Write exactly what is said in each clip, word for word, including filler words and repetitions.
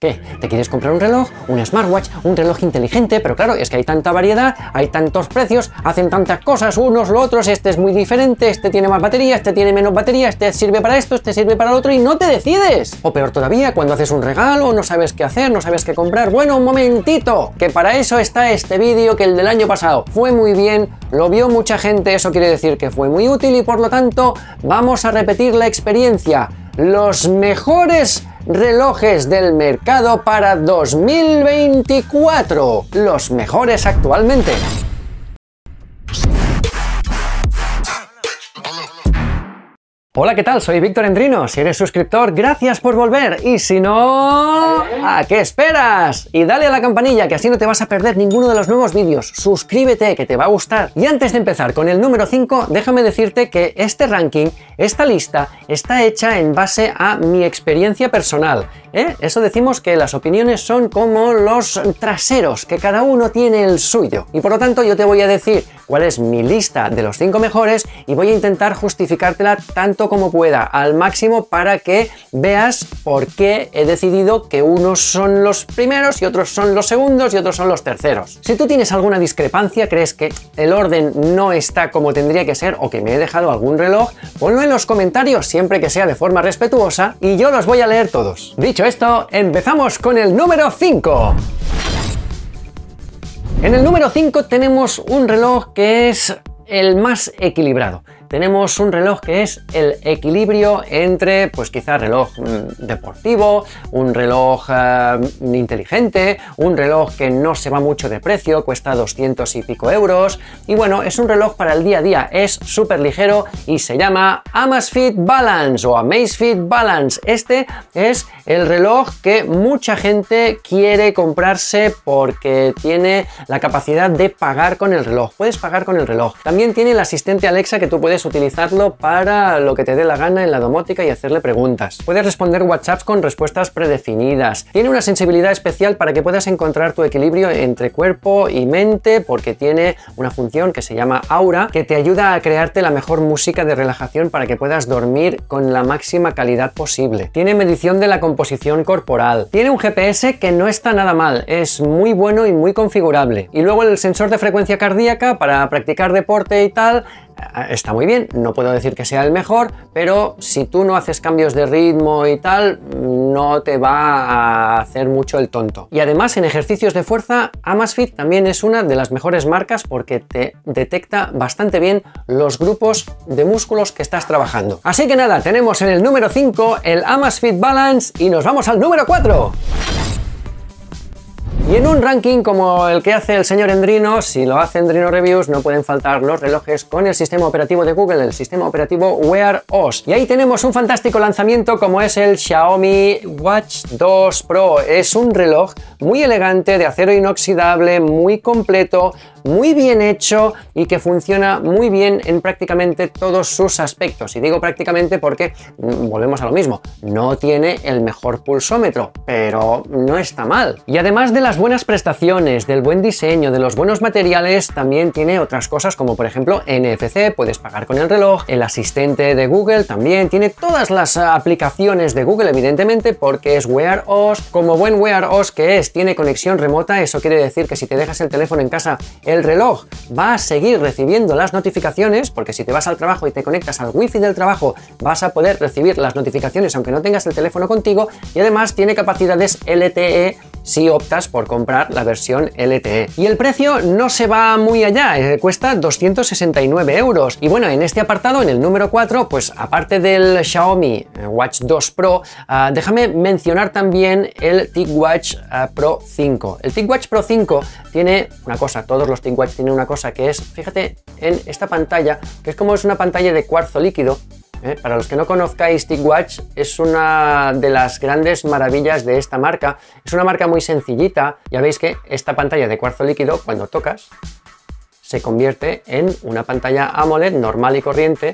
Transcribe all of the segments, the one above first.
¿Qué? ¿Te quieres comprar un reloj, un smartwatch, un reloj inteligente? Pero claro, es que hay tanta variedad, hay tantos precios, hacen tantas cosas, unos, los otros, este es muy diferente, este tiene más batería, este tiene menos batería, este sirve para esto, este sirve para lo otro y no te decides. O peor todavía, cuando haces un regalo, no sabes qué hacer, no sabes qué comprar. Bueno, un momentito, que para eso está este vídeo, que el del año pasado fue muy bien, lo vio mucha gente, eso quiere decir que fue muy útil y por lo tanto vamos a repetir la experiencia. Los mejores relojes del mercado para dos mil veinticuatro, los mejores actualmente. Hola, ¿qué tal? Soy Víctor Endrino. Si eres suscriptor, gracias por volver. Y si no, ¿a qué esperas? Y dale a la campanilla, que así no te vas a perder ninguno de los nuevos vídeos. Suscríbete, que te va a gustar. Y antes de empezar con el número cinco, déjame decirte que este ranking, esta lista, está hecha en base a mi experiencia personal. ¿Eh? Eso decimos que las opiniones son como los traseros, que cada uno tiene el suyo. Y por lo tanto yo te voy a decir cuál es mi lista de los cinco mejores y voy a intentar justificártela tanto como pueda, al máximo, para que veas por qué he decidido que unos son los primeros y otros son los segundos y otros son los terceros. Si tú tienes alguna discrepancia, crees que el orden no está como tendría que ser o que me he dejado algún reloj, ponlo en los comentarios, siempre que sea de forma respetuosa, y yo los voy a leer todos. Dicho esto, empezamos con el número cinco. En el número cinco tenemos un reloj que es el más equilibrado. Tenemos un reloj que es el equilibrio entre, pues quizá reloj mmm, deportivo, un reloj uh, inteligente, un reloj que no se va mucho de precio, cuesta doscientos y pico euros, y bueno, es un reloj para el día a día, es súper ligero y se llama Amazfit Balance o Amazfit Balance. Este es el reloj que mucha gente quiere comprarse porque tiene la capacidad de pagar con el reloj. Puedes pagar con el reloj. También tiene el asistente Alexa, que tú puedes utilizarlo para lo que te dé la gana en la domótica y hacerle preguntas. Puedes responder WhatsApps con respuestas predefinidas. Tiene una sensibilidad especial para que puedas encontrar tu equilibrio entre cuerpo y mente, porque tiene una función que se llama Aura, que te ayuda a crearte la mejor música de relajación para que puedas dormir con la máxima calidad posible. Tiene medición de la composición corporal. Tiene un G P S que no está nada mal, es muy bueno y muy configurable. Y luego el sensor de frecuencia cardíaca para practicar deporte y tal, está muy bien, no puedo decir que sea el mejor, pero si tú no haces cambios de ritmo y tal, no te va a hacer mucho el tonto. Y además, en ejercicios de fuerza, Amazfit también es una de las mejores marcas porque te detecta bastante bien los grupos de músculos que estás trabajando. Así que nada, tenemos en el número cinco el Amazfit Balance y nos vamos al número cuatro. Y en un ranking como el que hace el señor Endrino, si lo hace Endrino Reviews, no pueden faltar los relojes con el sistema operativo de Google, el sistema operativo Wear O S. Y ahí tenemos un fantástico lanzamiento como es el Xiaomi Watch dos Pro. Es un reloj muy elegante, de acero inoxidable, muy completo, muy bien hecho y que funciona muy bien en prácticamente todos sus aspectos. Y digo prácticamente porque mmm, volvemos a lo mismo, no tiene el mejor pulsómetro, pero no está mal. Y además de las buenas prestaciones, del buen diseño, de los buenos materiales, también tiene otras cosas como por ejemplo N F C, puedes pagar con el reloj, el asistente de Google también, tiene todas las aplicaciones de Google evidentemente porque es Wear O S. Como buen Wear O S que es, tiene conexión remota, eso quiere decir que si te dejas el teléfono en casa, el reloj va a seguir recibiendo las notificaciones, porque si te vas al trabajo y te conectas al wifi del trabajo, vas a poder recibir las notificaciones aunque no tengas el teléfono contigo, y además tiene capacidades L T E si optas por comprar la versión L T E. Y el precio no se va muy allá, eh, cuesta doscientos sesenta y nueve euros. Y bueno, en este apartado, en el número cuatro, pues aparte del Xiaomi Watch dos Pro, uh, déjame mencionar también el TicWatch uh, Pro cinco. El TicWatch Pro cinco tiene una cosa, todos los TicWatch tienen una cosa que es, fíjate en esta pantalla, que es como es una pantalla de cuarzo líquido. ¿Eh? Para los que no conozcáis, TicWatch es una de las grandes maravillas de esta marca. Es una marca muy sencillita. Ya veis que esta pantalla de cuarzo líquido, cuando tocas, se convierte en una pantalla AMOLED normal y corriente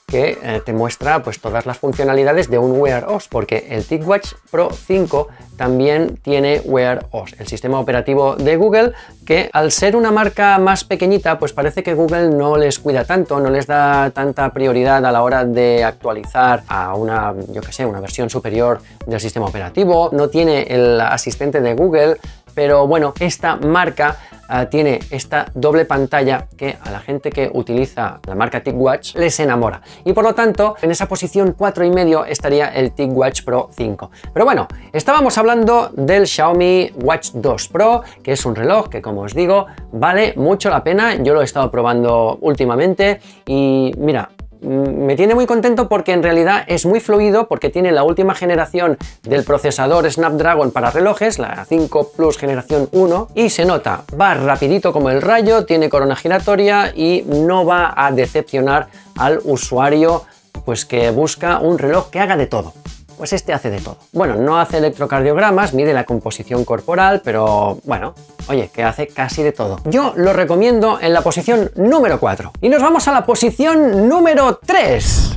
que eh, te muestra pues todas las funcionalidades de un Wear O S, porque el TicWatch Pro cinco también tiene Wear O S, el sistema operativo de Google, que al ser una marca más pequeñita, pues parece que Google no les cuida tanto, no les da tanta prioridad a la hora de actualizar a una, yo que sé, una versión superior del sistema operativo, no tiene el asistente de Google, pero bueno, esta marca uh, tiene esta doble pantalla que a la gente que utiliza la marca TicWatch les enamora. Y por lo tanto, en esa posición cuatro y medio estaría el TicWatch Pro cinco. Pero bueno, estábamos hablando del Xiaomi Watch dos Pro, que es un reloj que, como os digo, vale mucho la pena. Yo lo he estado probando últimamente y mira, me tiene muy contento porque en realidad es muy fluido, porque tiene la última generación del procesador Snapdragon para relojes, la cinco Plus generación uno, y se nota, va rapidito como el rayo, tiene corona giratoria y no va a decepcionar al usuario pues que busca un reloj que haga de todo. Pues este hace de todo. Bueno, no hace electrocardiogramas, mide la composición corporal, pero bueno, oye, que hace casi de todo. Yo lo recomiendo en la posición número cuatro. Y nos vamos a la posición número tres.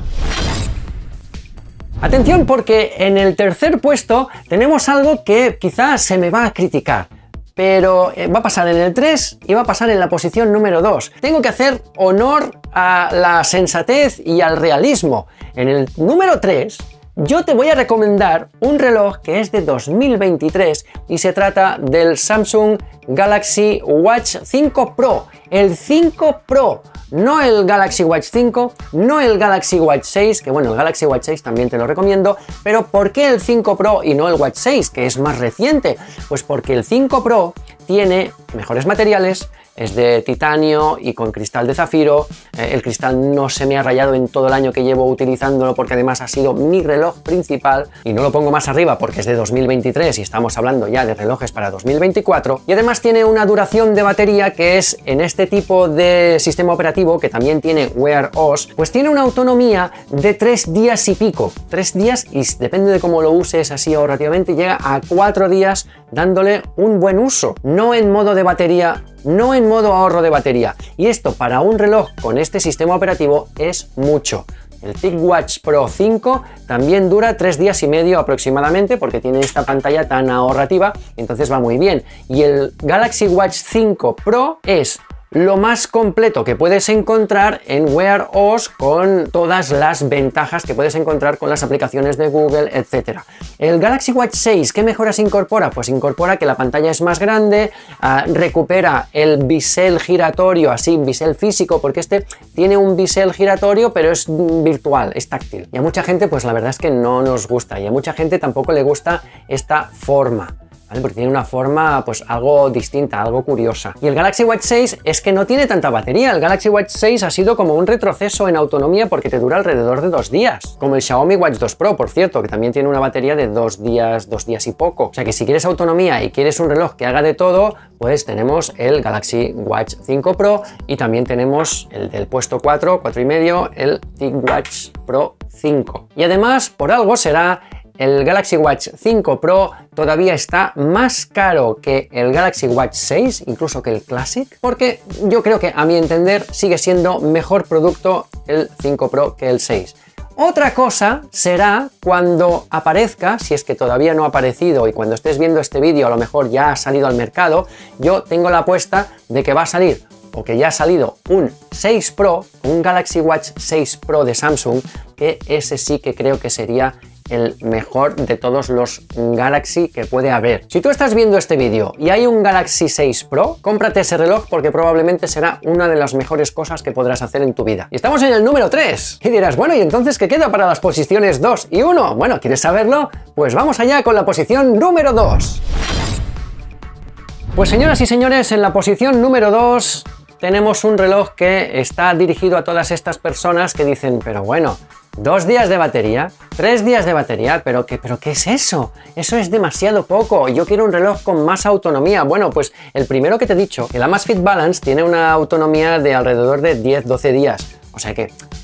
Atención, porque en el tercer puesto tenemos algo que quizás se me va a criticar, pero va a pasar en el tres y va a pasar en la posición número dos. Tengo que hacer honor a la sensatez y al realismo. En el número tres... yo te voy a recomendar un reloj que es de dos mil veintitrés y se trata del Samsung Galaxy Watch cinco Pro. El cinco Pro, no el Galaxy Watch cinco, no el Galaxy Watch seis, que bueno, el Galaxy Watch seis también te lo recomiendo, pero ¿por qué el cinco Pro y no el Watch seis, que es más reciente? Pues porque el cinco Pro tiene mejores materiales, es de titanio y con cristal de zafiro. Eh, el cristal no se me ha rayado en todo el año que llevo utilizándolo, porque además ha sido mi reloj principal, y no lo pongo más arriba porque es de dos mil veintitrés y estamos hablando ya de relojes para dos mil veinticuatro. Y además tiene una duración de batería que es, en este tipo de sistema operativo que también tiene Wear O S, pues tiene una autonomía de tres días y pico. Tres días, y depende de cómo lo uses así ahorrativamente, llega a cuatro días dándole un buen uso. No en modo de batería, no en modo ahorro de batería. Y esto para un reloj con este sistema operativo es mucho. El TicWatch Pro cinco también dura tres días y medio aproximadamente, porque tiene esta pantalla tan ahorrativa, entonces va muy bien. Y el Galaxy Watch cinco Pro es lo más completo que puedes encontrar en Wear O S, con todas las ventajas que puedes encontrar con las aplicaciones de Google, etcétera. El Galaxy Watch seis, ¿qué mejoras incorpora? Pues incorpora que la pantalla es más grande, uh, recupera el bisel giratorio, así, bisel físico, porque este tiene un bisel giratorio, pero es virtual, es táctil. Y a mucha gente, pues la verdad es que no nos gusta, y a mucha gente tampoco le gusta esta forma, porque tiene una forma pues algo distinta, algo curiosa. Y el Galaxy Watch seis es que no tiene tanta batería. El Galaxy Watch seis ha sido como un retroceso en autonomía, porque te dura alrededor de dos días. Como el Xiaomi Watch dos Pro, por cierto, que también tiene una batería de dos días, dos días y poco. O sea que si quieres autonomía y quieres un reloj que haga de todo, pues tenemos el Galaxy Watch cinco Pro, y también tenemos el del puesto cuatro, cuatro y medio, el TicWatch Pro cinco. Y además, por algo será, el Galaxy Watch cinco Pro todavía está más caro que el Galaxy Watch seis, incluso que el Classic, porque yo creo que, a mi entender, sigue siendo mejor producto el cinco Pro que el seis. Otra cosa será cuando aparezca, si es que todavía no ha aparecido, y cuando estés viendo este vídeo a lo mejor ya ha salido al mercado. Yo tengo la apuesta de que va a salir, o que ya ha salido, un seis Pro, un Galaxy Watch seis Pro de Samsung, que ese sí que creo que sería el mejor de todos los Galaxy que puede haber. Si tú estás viendo este vídeo y hay un Galaxy seis Pro, cómprate ese reloj, porque probablemente será una de las mejores cosas que podrás hacer en tu vida. Y estamos en el número tres. Y dirás, bueno, ¿y entonces qué queda para las posiciones dos y uno? Bueno, ¿quieres saberlo? Pues vamos allá con la posición número dos. Pues señoras y señores, en la posición número dos tenemos un reloj que está dirigido a todas estas personas que dicen, pero bueno, dos días de batería, tres días de batería, pero ¿qué, pero ¿qué es eso? Eso es demasiado poco, yo quiero un reloj con más autonomía. Bueno, pues el primero que te he dicho, el Amazfit Balance, tiene una autonomía de alrededor de diez doce días. O sea que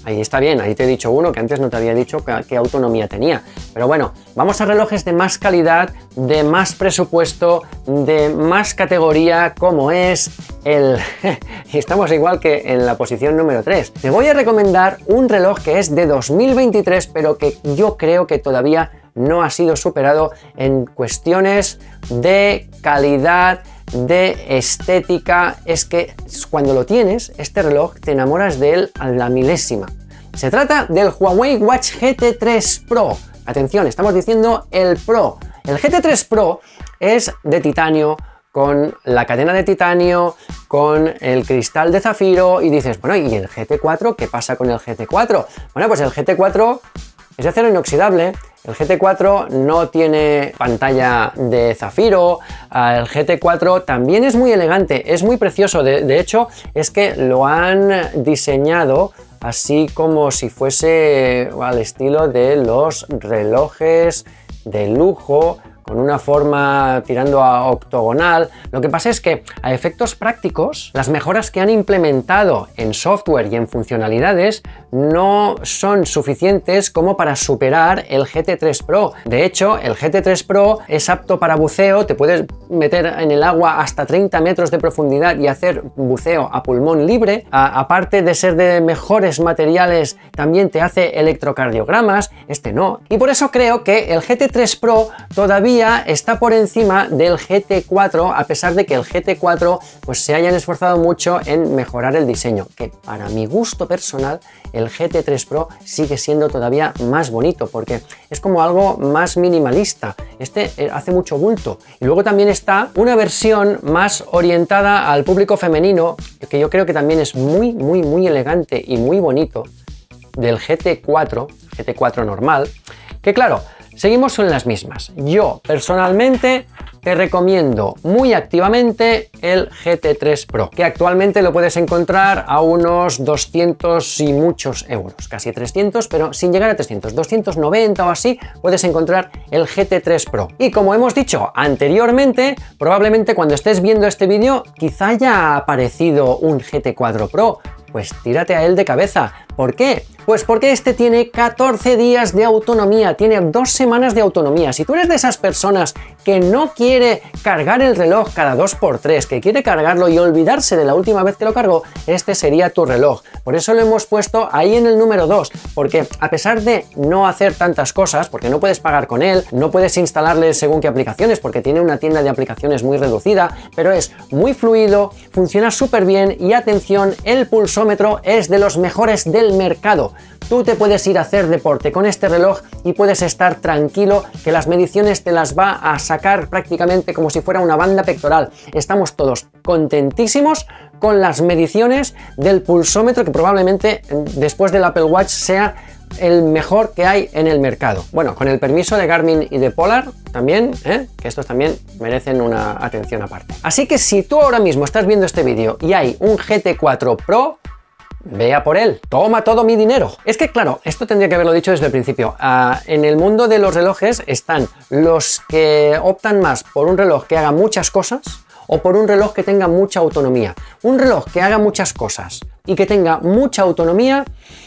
Ahí está bien, ahí te he dicho uno que antes no te había dicho qué, qué autonomía tenía. Pero bueno, vamos a relojes de más calidad, de más presupuesto, de más categoría, como es el... y estamos igual que en la posición número tres. Te voy a recomendar un reloj que es de dos mil veintitrés, pero que yo creo que todavía no ha sido superado en cuestiones de calidad, de estética. Es que cuando lo tienes, este reloj, te enamoras de él a la milésima. Se trata del Huawei Watch G T tres Pro. Atención, estamos diciendo el Pro. El G T tres Pro es de titanio, con la cadena de titanio, con el cristal de zafiro, y dices, bueno, ¿y el G T cuatro? ¿Qué pasa con el G T cuatro? Bueno, pues el G T cuatro es de acero inoxidable. El G T cuatro no tiene pantalla de zafiro. El G T cuatro también es muy elegante, es muy precioso. De, de hecho, es que lo han diseñado así como si fuese al estilo de los relojes de lujo, con una forma tirando a octogonal. Lo que pasa es que a efectos prácticos, las mejoras que han implementado en software y en funcionalidades no son suficientes como para superar el G T tres Pro. De hecho, el G T tres Pro es apto para buceo, te puedes meter en el agua hasta treinta metros de profundidad y hacer buceo a pulmón libre. A, aparte de ser de mejores materiales, también te hace electrocardiogramas, este no. Y por eso creo que el G T tres Pro todavía está por encima del G T cuatro, a pesar de que el G T cuatro pues se hayan esforzado mucho en mejorar el diseño, que para mi gusto personal el G T tres Pro sigue siendo todavía más bonito, porque es como algo más minimalista. Este hace mucho bulto. Y luego también está una versión más orientada al público femenino, que yo creo que también es muy, muy, muy elegante y muy bonito, del G T cuatro, G T cuatro normal, que claro, seguimos en las mismas. Yo personalmente te recomiendo muy activamente el G T tres Pro, que actualmente lo puedes encontrar a unos doscientos y muchos euros, casi trescientos, pero sin llegar a trescientos, doscientos noventa o así, puedes encontrar el G T tres Pro. Y como hemos dicho anteriormente, probablemente cuando estés viendo este vídeo quizá haya aparecido un G T cuatro Pro, pues tírate a él de cabeza. ¿Por qué? Pues porque este tiene catorce días de autonomía, tiene dos semanas de autonomía. Si tú eres de esas personas que no quiere cargar el reloj cada dos por tres, que quiere cargarlo y olvidarse de la última vez que lo cargó, este sería tu reloj. Por eso lo hemos puesto ahí en el número dos, porque a pesar de no hacer tantas cosas, porque no puedes pagar con él, no puedes instalarle según qué aplicaciones, porque tiene una tienda de aplicaciones muy reducida, pero es muy fluido, funciona súper bien y atención, el pulsómetro es de los mejores del mercado. Tú te puedes ir a hacer deporte con este reloj y puedes estar tranquilo que las mediciones te las va a sacar prácticamente como si fuera una banda pectoral. Estamos todos contentísimos con las mediciones del pulsómetro, que probablemente después del Apple Watch sea el mejor que hay en el mercado. Bueno, con el permiso de Garmin y de Polar también, ¿eh? Que estos también merecen una atención aparte. Así que si tú ahora mismo estás viendo este vídeo y hay un G T cuatro Pro, vea por él, toma todo mi dinero. Es que claro, esto tendría que haberlo dicho desde el principio. Uh, en el mundo de los relojes están los que optan más por un reloj que haga muchas cosas o por un reloj que tenga mucha autonomía. Un reloj que haga muchas cosas y que tenga mucha autonomía,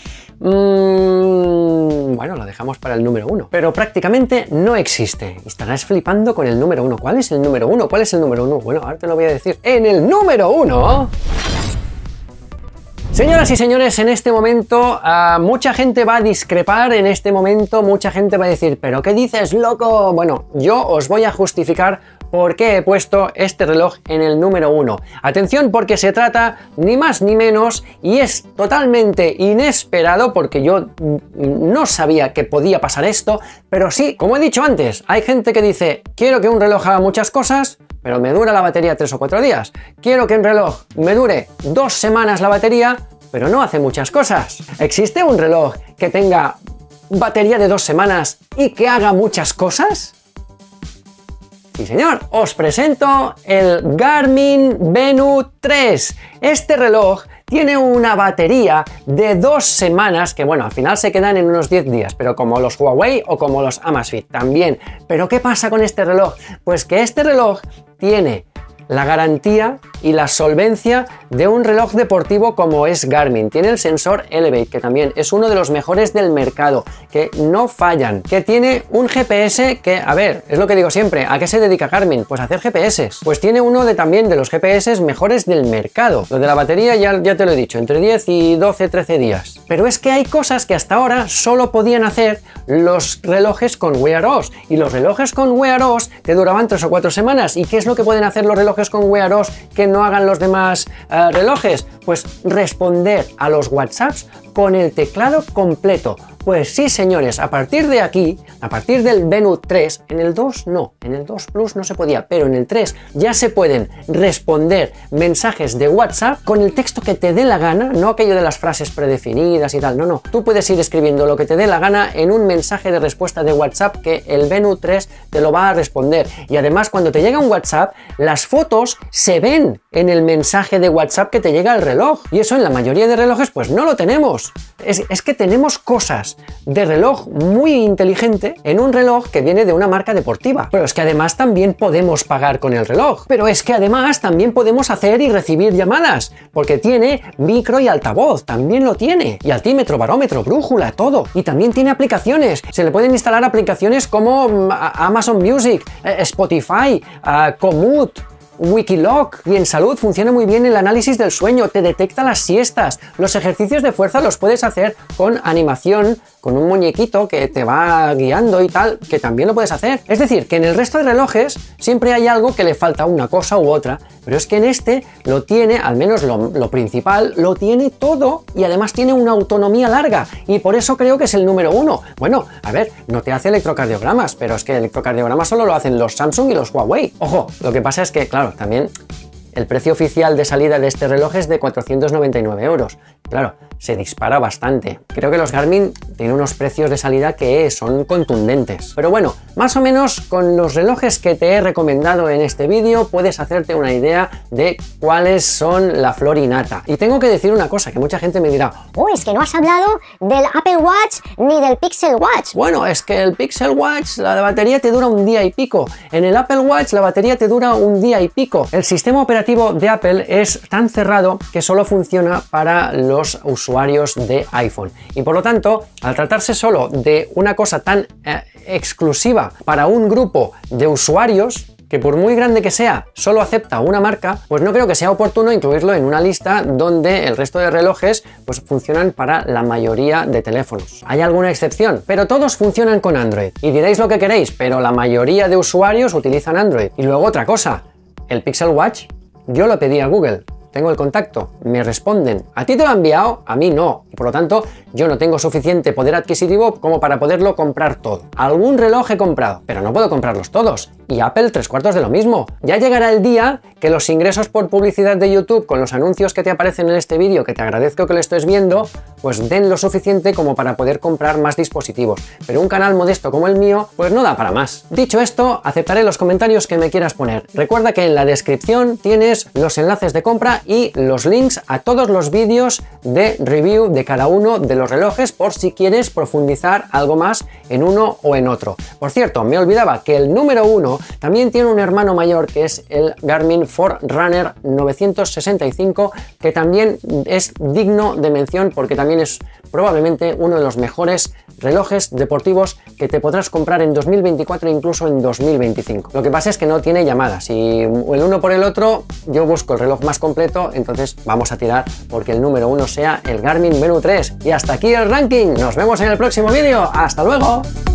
mmm, bueno, lo dejamos para el número uno. Pero prácticamente no existe. Estarás flipando con el número uno. ¿Cuál es el número uno? ¿Cuál es el número uno? Bueno, ahora te lo voy a decir. En el número uno... Señoras y señores, en este momento uh, mucha gente va a discrepar, en este momento mucha gente va a decir, ¿pero qué dices, loco? Bueno, yo os voy a justificar por qué he puesto este reloj en el número uno. Atención, porque se trata ni más ni menos y es totalmente inesperado, porque yo no sabía que podía pasar esto, pero sí, como he dicho antes, hay gente que dice, quiero que un reloj haga muchas cosas, pero me dura la batería tres o cuatro días. Quiero que un reloj me dure dos semanas la batería, pero no hace muchas cosas. ¿Existe un reloj que tenga batería de dos semanas y que haga muchas cosas? Sí, señor. Os presento el Garmin Venu tres. Este reloj tiene una batería de dos semanas, que bueno, al final se quedan en unos diez días, pero como los Huawei o como los Amazfit también. Pero ¿qué pasa con este reloj? Pues que este reloj tiene la garantía y la solvencia de un reloj deportivo como es Garmin. Tiene el sensor Elevate, que también es uno de los mejores del mercado, que no fallan, que tiene un G P S que, a ver, es lo que digo siempre, ¿a qué se dedica Garmin? Pues a hacer G P S. Pues tiene uno de también de los G P S mejores del mercado. Lo de la batería ya, ya te lo he dicho, entre diez y doce, trece días. Pero es que hay cosas que hasta ahora solo podían hacer los relojes con Wear O S, y los relojes con Wear O S te duraban tres o cuatro semanas. ¿Y qué es lo que pueden hacer los relojes con Wear O S que no hagan los demás uh, relojes? Pues responder a los WhatsApps con el teclado completo. Pues sí, señores, a partir de aquí, a partir del Venu tres, en el dos no, en el dos Plus no se podía, pero en el tres ya se pueden responder mensajes de WhatsApp con el texto que te dé la gana, no aquello de las frases predefinidas y tal, no, no. Tú puedes ir escribiendo lo que te dé la gana en un mensaje de respuesta de WhatsApp que el Venu tres te lo va a responder. Y además, cuando te llega un WhatsApp, las fotos se ven en el mensaje de WhatsApp que te llega al reloj. Y eso en la mayoría de relojes pues no lo tenemos. Es, es que tenemos cosas de reloj muy inteligente en un reloj que viene de una marca deportiva. Pero es que además también podemos pagar con el reloj. Pero es que además también podemos hacer y recibir llamadas, porque tiene micro y altavoz, también lo tiene. Y altímetro, barómetro, brújula, todo. Y también tiene aplicaciones. Se le pueden instalar aplicaciones como Amazon Music, Spotify, Komoot, Wikiloc. Y en salud funciona muy bien el análisis del sueño, te detecta las siestas, los ejercicios de fuerza los puedes hacer con animación, con un muñequito que te va guiando y tal, que también lo puedes hacer. Es decir, que en el resto de relojes siempre hay algo que le falta una cosa u otra, pero es que en este lo tiene, al menos lo, lo principal, lo tiene todo, y además tiene una autonomía larga, y por eso creo que es el número uno. Bueno, a ver, no te hace electrocardiogramas, pero es que electrocardiogramas solo lo hacen los Samsung y los Huawei. Ojo, lo que pasa es que, claro, también el precio oficial de salida de este reloj es de cuatrocientos noventa y nueve euros. Claro, se dispara bastante. Creo que los Garmin tienen unos precios de salida que son contundentes. Pero bueno, más o menos con los relojes que te he recomendado en este vídeo puedes hacerte una idea de cuáles son la flor y nata. Y tengo que decir una cosa, que mucha gente me dirá: uy, es que no has hablado del Apple Watch ni del Pixel Watch. Bueno, es que el Pixel Watch, la batería te dura un día y pico. En el Apple Watch la batería te dura un día y pico. El sistema operativo de Apple es tan cerrado que solo funciona para los usuarios de iPhone. Y por lo tanto, al tratarse solo de una cosa tan eh, exclusiva para un grupo de usuarios, que por muy grande que sea, solo acepta una marca, pues no creo que sea oportuno incluirlo en una lista donde el resto de relojes pues funcionan para la mayoría de teléfonos. Hay alguna excepción, pero todos funcionan con Android. Y diréis lo que queréis, pero la mayoría de usuarios utilizan Android. Y luego otra cosa, el Pixel Watch, yo lo pedí a Google. Tengo el contacto, me responden. ¿A ti te lo ha enviado? A mí no. Y por lo tanto, yo no tengo suficiente poder adquisitivo como para poderlo comprar todo. Algún reloj he comprado, pero no puedo comprarlos todos. Y Apple tres cuartos de lo mismo. Ya llegará el día que los ingresos por publicidad de YouTube con los anuncios que te aparecen en este vídeo, que te agradezco que lo estés viendo, pues den lo suficiente como para poder comprar más dispositivos. Pero un canal modesto como el mío, pues no da para más. Dicho esto, aceptaré los comentarios que me quieras poner. Recuerda que en la descripción tienes los enlaces de compra y los links a todos los vídeos de review de cada uno de los relojes, por si quieres profundizar algo más en uno o en otro. Por cierto, me olvidaba que el número uno también tiene un hermano mayor, que es el Garmin Forerunner novecientos sesenta y cinco, que también es digno de mención porque también es probablemente uno de los mejores relojes deportivos que te podrás comprar en dos mil veinticuatro e incluso en dos mil veinticinco. Lo que pasa es que no tiene llamadas, y el uno por el otro yo busco el reloj más completo, entonces vamos a tirar porque el número uno sea el Garmin Venu tres. Y hasta aquí el ranking, nos vemos en el próximo vídeo, ¡hasta luego!